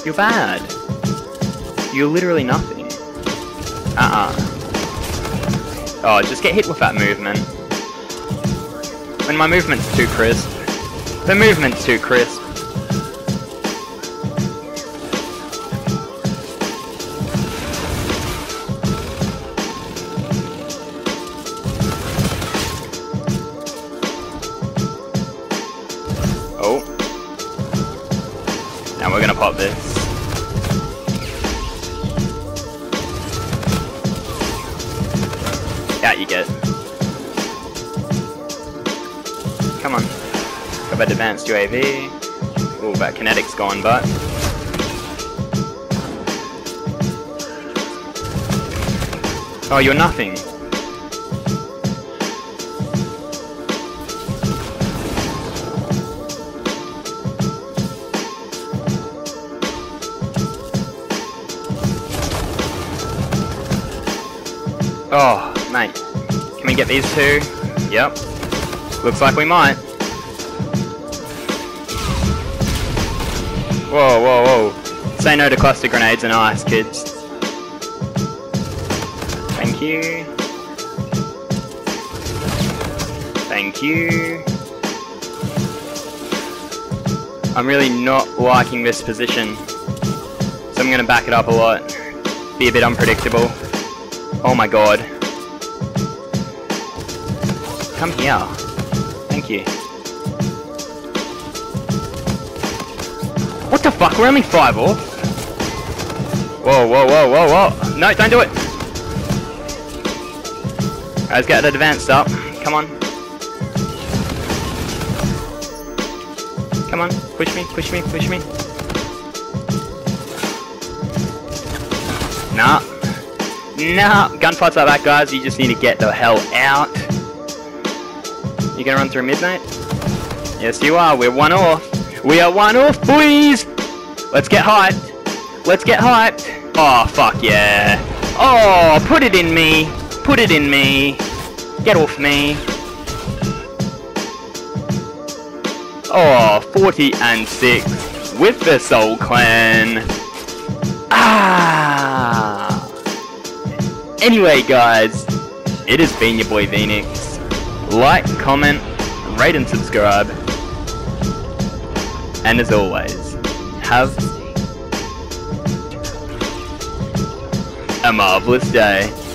You're bad. You're literally nothing. Oh, just get hit with that movement. When my movement's too crisp. The movement's too crisp. Oh. Now we're gonna pop this. Out you get. Come on. Got that advanced UAV. Ooh, that kinetic's gone, but... Oh, you're nothing. Oh, mate. Can we get these two? Yep. Looks like we might. Whoa, whoa, whoa. Say no to cluster grenades and ice, kids. Thank you. Thank you. I'm really not liking this position, so I'm gonna back it up a lot. Be a bit unpredictable. Oh my god. Come here. Thank you. What the fuck? We're only 5 off. Whoa, whoa, whoa, whoa, whoa. No, don't do it. Alright, let's get that advanced up. Come on. Come on. Push me, push me, push me. Nah. Nah. Gunfights like that, guys. You just need to get the hell out. You gonna run through midnight? Yes, you are. We're 1 off. We are 1 off, boys! Let's get hyped. Let's get hyped. Oh, fuck yeah. Oh, put it in me. Put it in me. Get off me. Oh, 40 and 6 with the Soul Clan. Ah. Anyway, guys, it has been your boy Venix. Like, comment, rate and subscribe. And as always, have a marvelous day.